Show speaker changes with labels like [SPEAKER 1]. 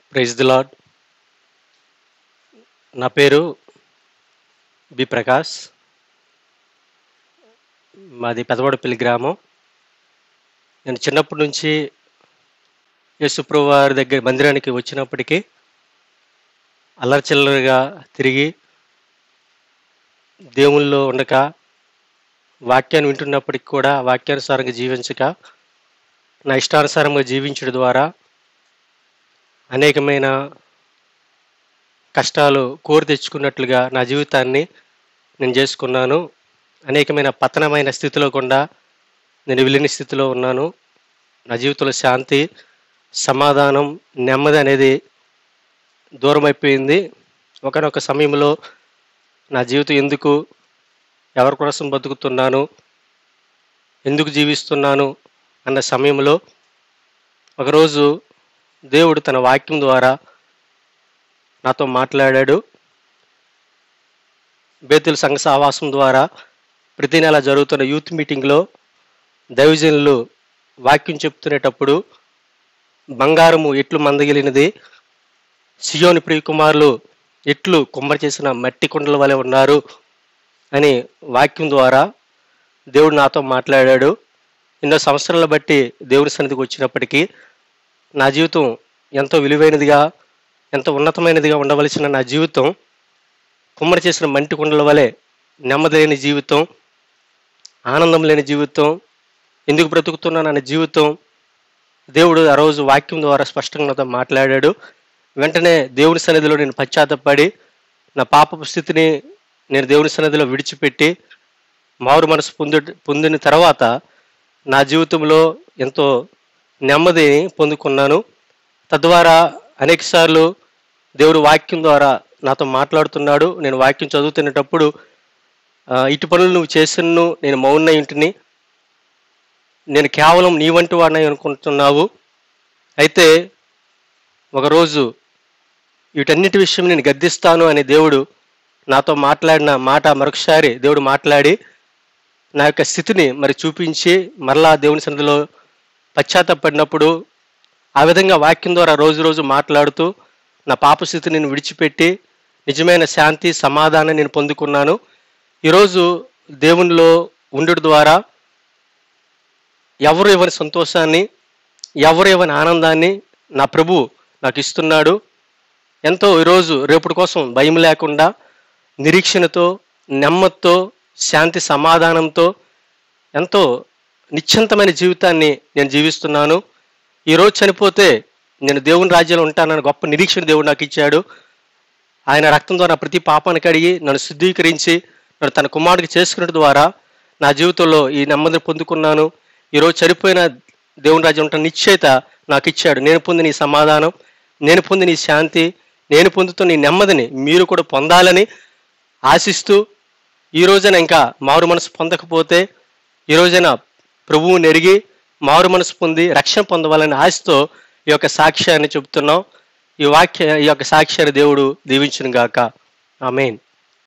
[SPEAKER 1] Praise the lord. నా పేరు B Prakash. మాది పెదవాడపల్లి గ్రామం. నేను చిన్నప్పటి నుంచి యేసుప్రభు వారి దగ్గర మందిరానికి వచ్చినప్పటికీ అల్లరిచిల్లరగా తిరిగి దేవుళ్ళలో ఉండక, వాక్యాన్ని వింటున్నప్పటికి కూడా వాక్యానుసారంగా జీవించక, నా ఇష్టానుసారంగా జీవించడం ద్వారా అనేకమైన కష్టాలు కోరి తెచ్చుకున్నట్లుగా నా జీవితాన్ని నేను చేసుకున్నాను. అనేకమైన పతనమైన స్థితిలో కూడా నేను విలీన స్థితిలో ఉన్నాను. నా జీవితంలో శాంతి, సమాధానం, నెమ్మది అనేది దూరం అయిపోయింది. ఒకనొక సమయంలో నా జీవితం ఎందుకు, ఎవరి కోసం బతుకుతున్నాను, ఎందుకు జీవిస్తున్నాను అన్న సమయంలో ఒకరోజు దేవుడు తన వాక్యం ద్వారా నాతో మాట్లాడాడు. బేతుల సంఘ సహవాసం ద్వారా ప్రతి నెల జరుగుతున్న యూత్ మీటింగ్లో దైవజనులు వాక్యం చెప్తునేటప్పుడు బంగారము ఎట్లు మందగిలినది, సియోని ప్రియకుమారులు ఎట్లు కుమ్మరి చేసిన మట్టి కుండల వలె ఉన్నారు అని వాక్యం ద్వారా దేవుడు నాతో మాట్లాడాడు. ఎన్నో సంవత్సరాల బట్టి దేవుని సన్నిధికి వచ్చినప్పటికీ నా జీవితం ఎంతో విలువైనదిగా, ఎంతో ఉన్నతమైనదిగా ఉండవలసిన నా జీవితం కుమ్మరి చేసిన మట్టి కుండల వలె నెమ్మది లేని జీవితం, ఆనందం లేని జీవితం, ఎందుకు బ్రతుకుతున్నాను అనే జీవితం దేవుడు ఆ రోజు వాక్యం ద్వారా స్పష్టంగా నాతో మాట్లాడాడు. వెంటనే దేవుని సన్నిధిలో నేను పశ్చాత్తపడి నా పాపపు స్థితిని నేను దేవుని సన్నిధిలో విడిచిపెట్టి మారు మనసు పొందిన తర్వాత నా జీవితంలో ఎంతో నెమ్మదిని పొందుకున్నాను. తద్వారా అనేకసార్లు దేవుడు వాక్యం ద్వారా నాతో మాట్లాడుతున్నాడు. నేను వాక్యం చదువుతున్నప్పుడు ఇటు పనులు నువ్వు చేసినను నేను మౌన ఇంటిని, నేను కేవలం నీ వంటి వాడిని అనుకుంటున్నావు. అయితే ఒకరోజు వీటన్నిటి విషయం నేను గద్దిస్తాను అని దేవుడు నాతో మాట్లాడిన మాట మరొకసారి దేవుడు మాట్లాడి నా యొక్క స్థితిని మరి చూపించి మరలా దేవుని సన్నిధిలో పశ్చాత్తపడినప్పుడు ఆ విధంగా వాక్యం ద్వారా రోజు రోజు మాట్లాడుతూ నా పాప స్థితిని నేను విడిచిపెట్టి నిజమైన శాంతి, సమాధానం నేను పొందుకున్నాను. ఈరోజు దేవునిలో ఉండడం ద్వారా ఎవరు ఇవ్వని సంతోషాన్ని, ఎవరు ఇవ్వని ఆనందాన్ని నా ప్రభు నాకు ఇస్తున్నాడు. ఎంతో ఈరోజు రేపటి కోసం భయం లేకుండా, నిరీక్షణతో, నెమ్మదితో, శాంతి సమాధానంతో ఎంతో నిశ్చింతమైన జీవితాన్ని నేను జీవిస్తున్నాను. ఈరోజు చనిపోతే నేను దేవుని రాజ్యంలో ఉంటానని గొప్ప నిరీక్షణ దేవుడు నాకు ఇచ్చాడు. ఆయన రక్తం ద్వారా ప్రతి పాపాన్ని కడిగి నన్ను శుద్ధీకరించి నన్ను తన కుమారుడికి చేసుకున్నట్టు ద్వారా నా జీవితంలో ఈ నెమ్మదిని పొందుకున్నాను. ఈరోజు చనిపోయిన దేవుని రాజ్యం ఉంటాను నిశ్చయిత నాకు ఇచ్చాడు. నేను పొందిన ఈ సమాధానం, నేను పొందిన ఈ శాంతి, నేను పొందుతున్న ఈ నెమ్మదిని మీరు కూడా పొందాలని ఆశిస్తూ ఈ రోజున ఇంకా మారు మనసు పొందకపోతే ఈ రోజున ప్రభువుని ఎరిగి మారు మనసు పొంది రక్షణ పొందవాలని ఆశతో ఈ యొక్క సాక్ష్యాన్ని చెబుతున్నాం. ఈ యొక్క సాక్ష్యాన్ని దేవుడు దీవించును గాక. ఆమేన్.